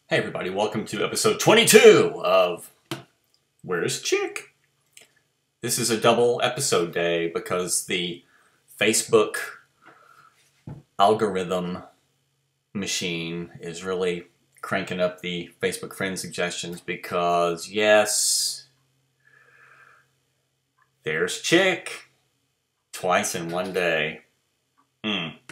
Hey everybody, welcome to episode 22 of Where's Chic? This is a double episode day because the Facebook algorithm machine is really cranking up the Facebook friend suggestions because yes, there's Chic twice in one day.